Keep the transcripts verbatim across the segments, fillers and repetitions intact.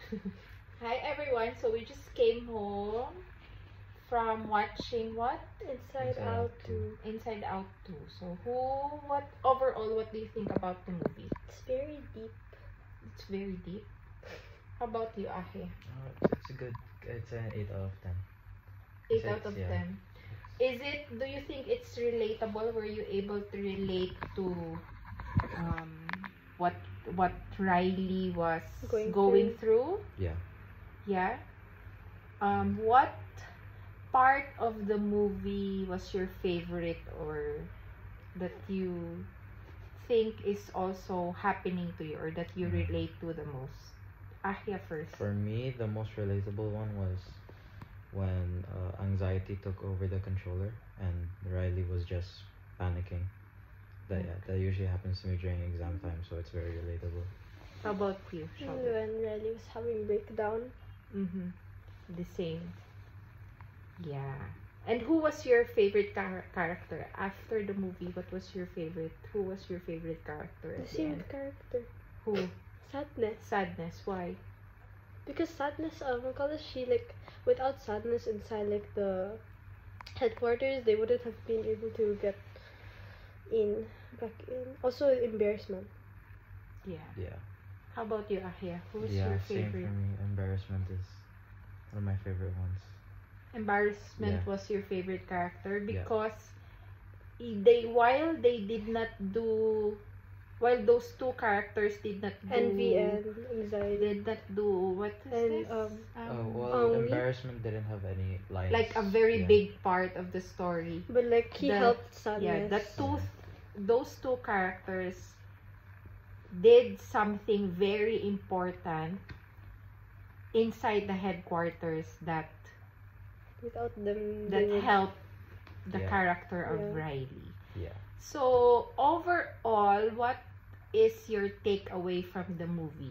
Hi everyone. So we just came home from watching what? Inside, Inside Out two. Inside Out two. So who, what overall, what do you think about the movie? It's very deep. It's very deep. How about you, Ahe? Uh, it's a good. It's an eight out of ten. Eight out of yeah. ten. Is it? Do you think it's relatable? Were you able to relate to um, what what Riley was going, going through? through? Yeah. Yeah. Um, what part of the movie was your favorite, or that you think is also happening to you, or that you relate to the most? Ahia first. For me, the most relatable one was when uh, anxiety took over the controller and Riley was just panicking. That yeah, that usually happens to me during exam time, so it's very relatable. How about you, Shelby? When Riley was having breakdown. Mm-hmm. The same. Yeah. And who was your favorite char character after the movie? What was your favorite? Who was your favorite character? The same character. Who? Sadness. Sadness. Why? Because Sadness, um, because she like without Sadness inside like the headquarters, they wouldn't have been able to get in back in. Also embarrassment. Yeah. Yeah. How about you, Ahia? Who was yeah, your favorite? Same for me. Embarrassment is one of my favorite ones. Embarrassment yeah. was your favorite character because yeah. they while they did not do while those two characters did not do envy and anxiety did not do what is and this? um, um oh well um, embarrassment didn't have any lines, like a very yeah. big part of the story, but like he the, helped Sadness. Yeah, the two those two characters did something very important inside the headquarters that without them that would... helped the yeah. character of yeah. Riley. Yeah. So overall, what is your takeaway from the movie?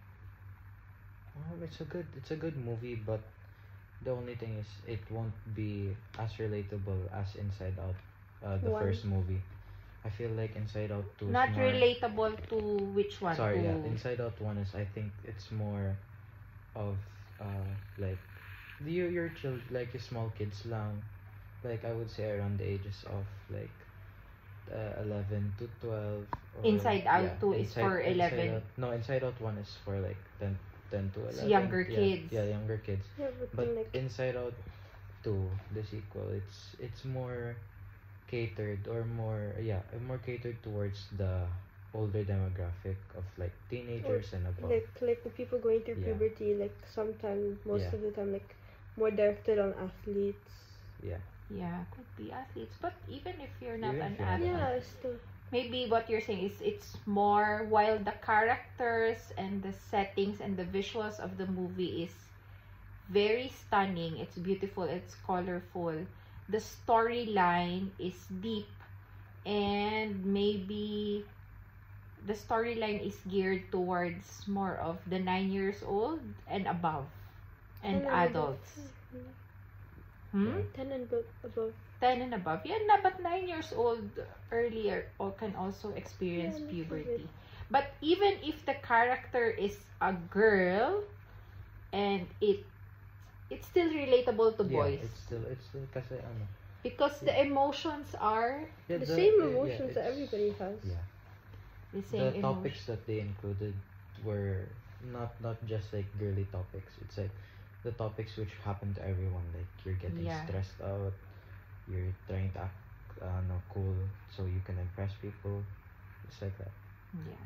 Well, it's a good it's a good movie, but the only thing is it won't be as relatable as Inside Out, uh, the one. first movie. I feel like Inside Out two Not is more... relatable to which one? Sorry, to... yeah. Inside Out one is, I think it's more of uh like you your child like your small kids lang, like I would say around the ages of like uh, eleven to twelve. Or, Inside Out yeah, two is inside, for eleven. Inside Out, no, Inside Out one is for like ten, ten to eleven. Younger yeah, kids. Yeah, younger kids. Yeah, but, But like... Inside Out two, the sequel, it's it's more catered or more yeah more catered towards the older demographic of like teenagers or, and above. Like like the people going through yeah. puberty, like sometimes most yeah. of the time like more directed on athletes. Yeah. Yeah, could be athletes, but even if you're not Even an if you're not athlete, Yeah, still. maybe what you're saying is it's more, while the characters and the settings and the visuals of the movie is very stunning, it's beautiful, it's colorful, the storyline is deep, and maybe the storyline is geared towards more of the nine years old and above and ten adults. And Hmm? ten and above. above. ten and above. Yeah, na, but nine years old earlier or can also experience Yeah, puberty. But even if the character is a girl and it it's still relatable to Yeah, boys. it's still it's still kasi ano. Because the emotions are Yeah, The, the, same uh, emotions yeah, that it's- everybody has. Yeah. the same The emotions. topics that they included were not not just like girly topics. It's like the topics which happen to everyone. Like you're getting Yeah. stressed out, you're trying to act uh, no, cool so you can impress people. It's like that. Yeah.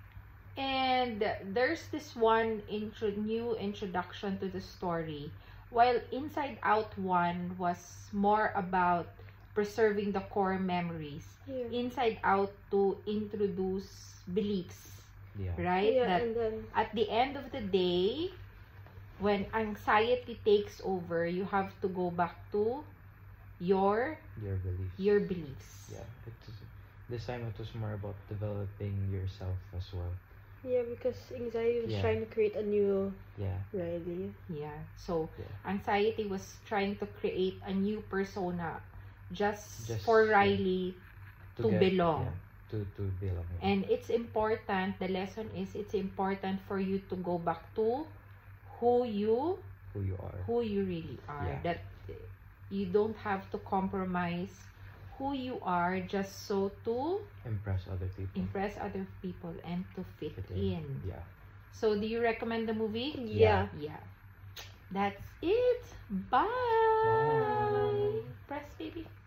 And there's this one intro new introduction to the story. While Inside Out one was more about preserving the core memories, Yeah. Inside Out two introduce beliefs, Yeah. right? Yeah, That and then at the end of the day, when anxiety takes over, you have to go back to your Your beliefs. your beliefs. Yeah. It was, this time it was more about developing yourself as well. yeah, because anxiety was Yeah. trying to create a new Yeah. Riley. Yeah. So Yeah. anxiety was trying to create a new persona just, Just, for yeah. Riley to get- belong. Yeah, to to belong. Yeah. And it's important, the lesson is it's important for you to go back to who you who you are. who you really are. Yeah. That you don't have to compromise who you are just so to Impress other people. impress other people and to fit, Fit in. Yeah. So do you recommend the movie? Yeah. Yeah. That's it. Bye. Bye. Press baby.